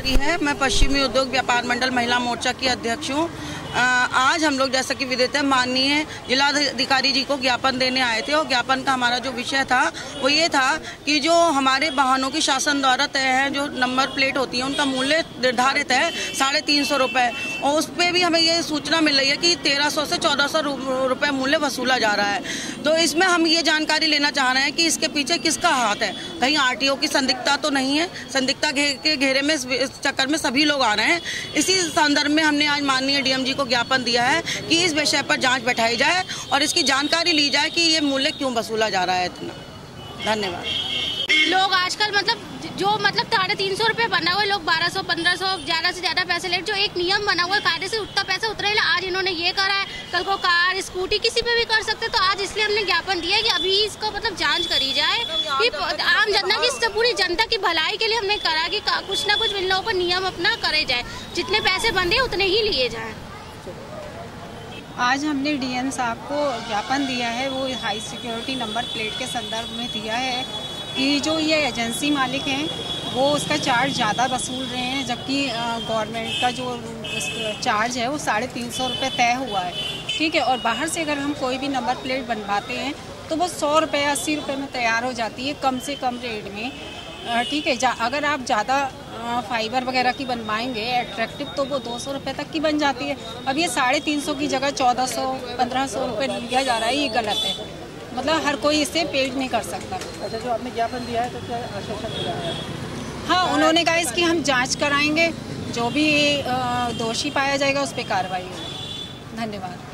कुमारी है। मैं पश्चिमी उद्योग व्यापार मंडल महिला मोर्चा की अध्यक्ष हूँ। आज हम लोग जैसा कि विदित है माननीय जिलाधिकारी जी को ज्ञापन देने आए थे और ज्ञापन का हमारा जो विषय था वो ये था कि जो हमारे वाहनों की शासन द्वारा तय है, जो नंबर प्लेट होती है उनका मूल्य निर्धारित है 350 रुपये और उस पर भी हमें ये सूचना मिल रही है कि 1300 से 1400 रुपये मूल्य वसूला जा रहा है। तो इसमें हम ये जानकारी लेना चाह रहे हैं कि इसके पीछे किसका हाथ है। कहीं आरटीओ की संदिग्धता तो नहीं है? संदिग्धता के घेरे में इस चक्कर में सभी लोग आ रहे हैं। इसी संदर्भ में हमने आज माननीय डीएम जी को ज्ञापन दिया है कि इस विषय पर जांच बैठाई जाए और इसकी जानकारी ली जाए कि ये मूल्य क्यों वसूला जा रहा है इतना। धन्यवाद। लोग आजकल जो 350 रुपये बना हुआ है, लोग 1200 1500 ज़्यादा से ज़्यादा पैसे ले। जो एक नियम बना हुआ है कायदे से उतना पैसा उतरे। आज इन्होंने ये करा है, कल को कार स्कूटी किसी पे भी कर सकते। तो आज इसलिए हमने ज्ञापन दिया है कि अभी इसको जांच करी जाए कि आम जनता की, पूरी जनता की भलाई के लिए हमने करा कि कुछ ना कुछ इन लोगों पर नियम अपना करे जाए। जितने पैसे बंधे उतने ही लिए जाए। आज हमने डीएम साहब को ज्ञापन दिया है, वो हाई सिक्योरिटी नंबर प्लेट के संदर्भ में दिया है कि जो ये एजेंसी मालिक हैं वो उसका चार्ज ज़्यादा वसूल रहे हैं, जबकि गवर्नमेंट का जो चार्ज है वो 350 रुपये तय हुआ है। ठीक है, और बाहर से अगर हम कोई भी नंबर प्लेट बनवाते हैं तो वो 100 रुपये 80 रुपये में तैयार हो जाती है, कम से कम रेट में। ठीक है, अगर आप ज़्यादा फाइबर वगैरह की बनवाएंगे एट्रैक्टिव तो वो 200 रुपये तक की बन जाती है। अब ये 350 की जगह 1400 1500 रुपये लिया जा रहा है, ये गलत है। हर कोई इसे पेड नहीं कर सकता। अच्छा, जो आपने ज्ञापन दिया है तो क्या आश्वासन मिला है? हाँ, उन्होंने कहा इसकी हम जांच कराएंगे, जो भी दोषी पाया जाएगा उस पर कार्रवाई होगी। धन्यवाद।